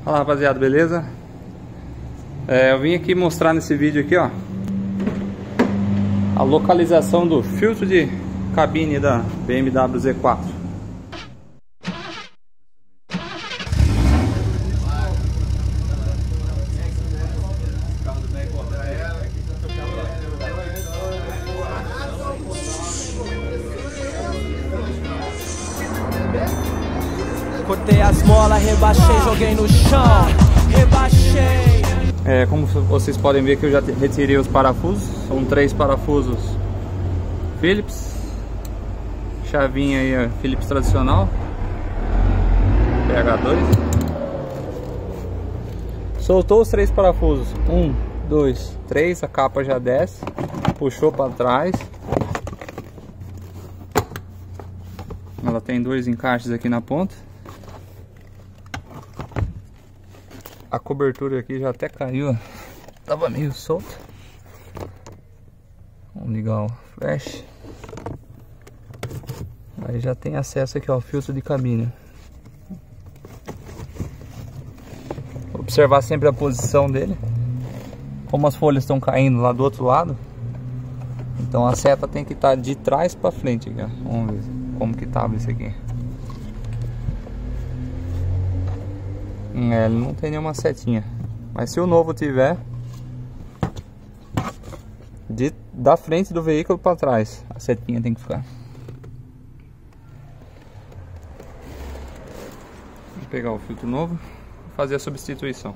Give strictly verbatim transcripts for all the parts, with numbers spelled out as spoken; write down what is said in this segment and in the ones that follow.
Fala, rapaziada, beleza? É, eu vim aqui mostrar nesse vídeo aqui, ó, a localização do filtro de cabine da B M W Z quatro. Cortei as molas, rebaixei, joguei no chão, rebaixei. É, como vocês podem ver que eu já retirei os parafusos. São três parafusos Phillips. Chavinha aí, ó, Phillips tradicional P H dois. Soltou os três parafusos, um, dois, três, a capa já desce. Puxou para trás. Ela tem dois encaixes aqui na ponta. A cobertura aqui já até caiu, ó. Tava meio solta. Vamos ligar o flash. Aí já tem acesso aqui ao filtro de cabine. Observar sempre a posição dele. Como as folhas estão caindo lá do outro lado, então a seta tem que estar de trás para frente aqui, ó. Vamos ver como que tava isso aqui. É, ele não tem nenhuma setinha, mas se o novo tiver, de, da frente do veículo para trás, a setinha tem que ficar. Vou pegar o filtro novo e fazer a substituição.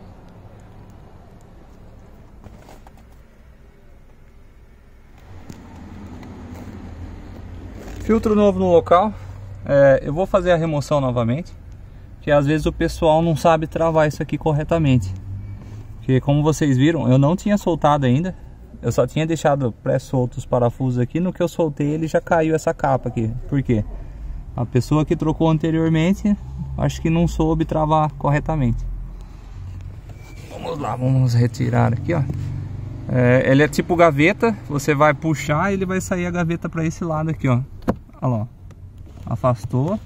Filtro novo no local. É, eu vou fazer a remoção novamente, que às vezes o pessoal não sabe travar isso aqui corretamente. Porque como vocês viram, eu não tinha soltado ainda. Eu só tinha deixado pré-solto os parafusos aqui. No que eu soltei, ele já caiu essa capa aqui. Por quê? A pessoa que trocou anteriormente, acho que não soube travar corretamente. Vamos lá, vamos retirar aqui, ó. É, ele é tipo gaveta. Você vai puxar e ele vai sair a gaveta para esse lado aqui, ó. Olha lá, afastou,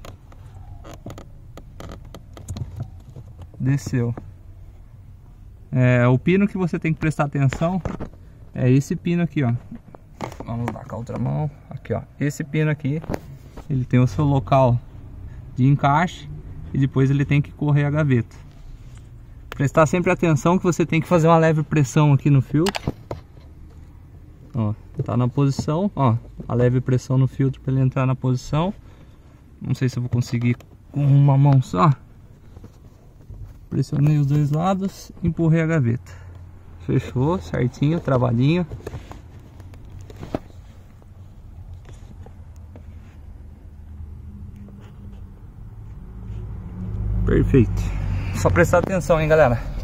desceu. É, o pino que você tem que prestar atenção é esse pino aqui, ó. Vamos lá com a outra mão. Aqui, ó. Esse pino aqui, ele tem o seu local de encaixe e depois ele tem que correr a gaveta. Prestar sempre atenção que você tem que fazer uma leve pressão aqui no filtro. Ó, tá na posição, ó, a leve pressão no filtro para ele entrar na posição. Não sei se eu vou conseguir com uma mão só. Pressionei os dois lados, empurrei a gaveta. Fechou, certinho, travadinho. Perfeito. Só prestar atenção, hein, galera.